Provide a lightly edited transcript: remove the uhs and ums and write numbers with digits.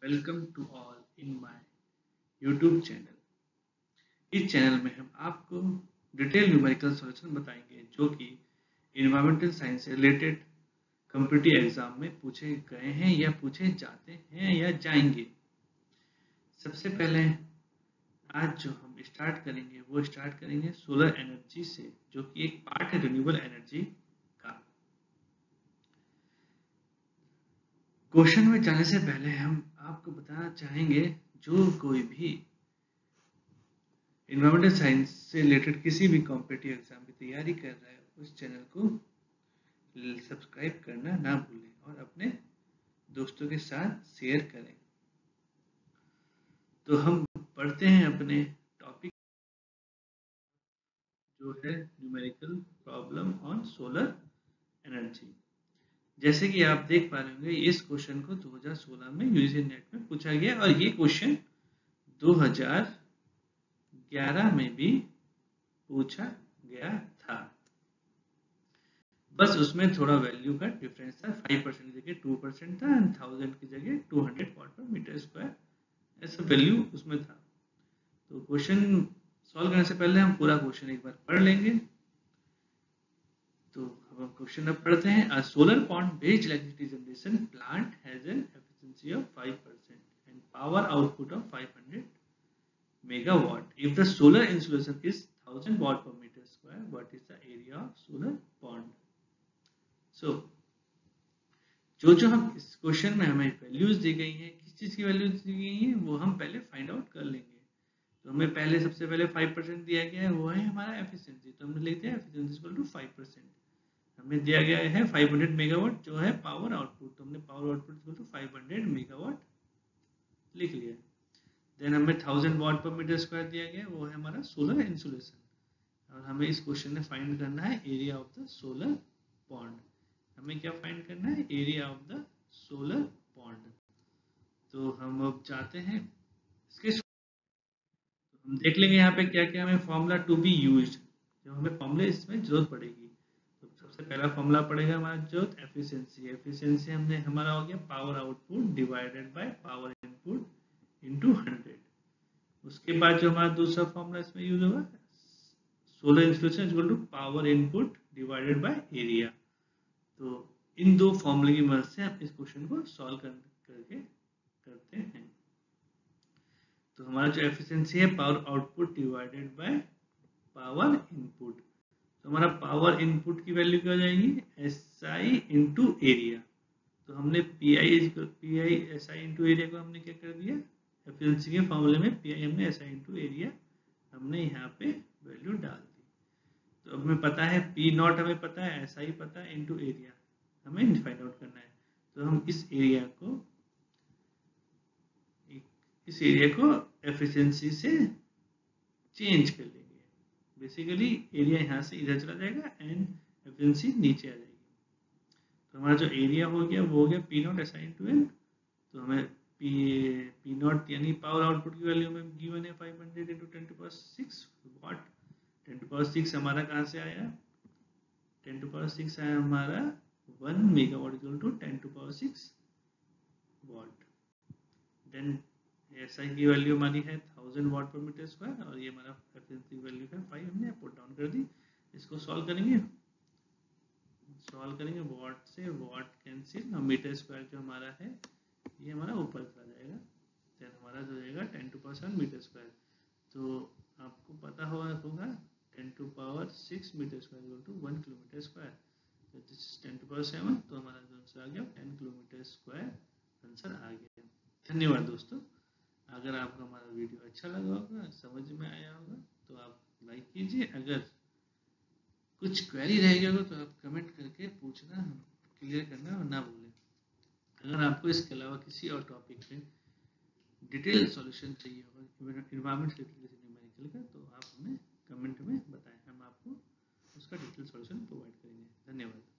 Welcome to all in my YouTube channel. इस channel में हम आपको डिटेल न्यूमेरिकल सॉल्यूशन बताएंगे जो कि इन्वायरमेंटल साइंस से रिलेटेड कॉम्पिटिटिव एग्जाम में पूछे गए हैं या पूछे जाते हैं या जाएंगे। सबसे पहले आज जो हम स्टार्ट करेंगे वो स्टार्ट करेंगे सोलर एनर्जी से, जो कि एक पार्ट है रिन्यूएबल एनर्जी का। क्वेश्चन में जाने से पहले हम आपको बताना चाहेंगे जो कोई भी इन्वायरमेंटल साइंस से रिलेटेड किसी भी कॉम्पिटिटिव एग्जाम की तैयारी कर रहा है उस चैनल को सब्सक्राइब करना ना भूलें और अपने दोस्तों के साथ शेयर करें। तो हम पढ़ते हैं अपने टॉपिक जो है numerical problem on solar energy. जैसे कि आप देख पा रहे होंगे इस क्वेश्चन को 2016 में यूजीसी नेट में पूछा गया और ये क्वेश्चन 2011 में भी पूछा गया था। बस उसमें थोड़ा वैल्यू का डिफरेंस था, 5% की जगह 2% था एंड 1000 की जगह 200 वाट पर मीटर स्क्वायर ऐसा वैल्यू उसमें था। तो क्वेश्चन सॉल्व करने से पहले हम पूरा क्वेश्चन एक बार पढ़ लेंगे। तो हम क्वेश्चन अब पढ़ते हैं। A solar pond based electricity generation plant has an efficiency of 5% and power output of 500 megawatt. If the solar insolation is 1000 watt per meter square, what is the area of solar pond? So, जो हम इस question में हमें values दी गई हैं, किस चीज की वैल्यूज दी गई हैं वो हम पहले फाइंड आउट कर लेंगे। तो हमें पहले सबसे पहले 5% दिया गया है, वो है हमारा एफिशिएंसी। तो हम लिखते हैं एफिशिएंसी इक्वल टू 5%। हमें दिया गया है 500 मेगावाट जो है पावर आउटपुट, तो हमने power output equal to 500 megawatt लिख लिया। देन हमें 1000 वाट पर मीटर स्क्वायर दिया गया, वो है हमारा सोलर इंसुलेशन। और हमें इस क्वेश्चन में फाइंड करना है area of the solar pond. हमें क्या फाइंड करना है? Area of the solar pond. तो हम अब जाते हैं इसके, तो हम देख लेंगे यहाँ पे क्या क्या हमें फॉर्मूला टू बी यूज्ड, जो हमें फॉर्मूले इसमें जरूरत पड़ेगी। तो सबसे पहला फॉर्मूला पड़ेगा हमारा जरूरत एफिशिएंसी। एफिशिएंसी हमने हमारा हो गया power output divided by power input into 100। उसके बाद जो हमारा दूसरा फॉर्मूला इसमें यूज होगा solar insulation equal to power input divided by area. तो इन दो फॉर्मूले की मदद से हम इस क्वेश्चन को सॉल्व करके करते हैं। तो हमारा जो एफिशिएंसी है power output divided by power input. तो हमारा पावर इनपुट की वैल्यू क्या हो जाएगी? SI into area. तो हमने PI SI इंटू एरिया को हमने क्या कर दिया? एफिशिएंसी के फॉर्मूले में PI हमने SI इंटू एरिया हमने यहाँ पे वैल्यू डाल दी। तो अब हमें पता है P नॉट हमें पता है, SI पता है, इंटू एरिया हमें फाइंड आउट करना है। तो हम इस एरिया को एफिशिएंसी से चेंज कर लेंगे। बेसिकली एरिया यहाँ से इधर चला जाएगा एंड एफिशिएंसी नीचे आ जाएगी। तो हमारा जो एरिया हो गया वो हो गया P not SI into N। तो हमें P नॉट यानी पावर आउटपुट की वैल्यू में गिवन है 500 इंटू 10⁶ वाट। 10⁶ हमारा कहाँ से आया? 10⁶ आया हमारा 1 megawatt equal to 10⁶ watt. Then SI की वैल्यू हमारी है 1000 वाट पर मीटर स्क्वायर और ये हमारा एफिशिएंसी वैल्यू है 5, हमने पुट डाउन कर दी। इसको सॉल्व करेंगे वाट से वाट कैंसिल और मीटर स्क्वायर जो हमारा है ये हमारा ऊपर चला जाएगा। देन हमारा जो जाएगा 10⁻⁷ मीटर स्क्वायर। तो आपको पता होगा 10⁶ metre square equal to 1 kilometre square. तो दिस इज 10⁻⁷। तो हमारा जो आंसर आ गया 10 किलोमीटर स्क्वायर आंसर आ गया। धन्यवाद दोस्तों। अगर आपको हमारा वीडियो अच्छा लगा होगा, समझ में आया होगा तो आप लाइक कीजिए। अगर कुछ क्वेरी रह गया होगा तो आप कमेंट करके पूछना, क्लियर करना ना भूलें। अगर आपको इसके अलावा किसी और टॉपिक पे डिटेल सॉल्यूशन चाहिए होगा इन्वायरमेंट से न्यूमेरिकल का, तो आप हमें कमेंट में बताएं, हम आपको उसका डिटेल सॉल्यूशन प्रोवाइड करेंगे। धन्यवाद।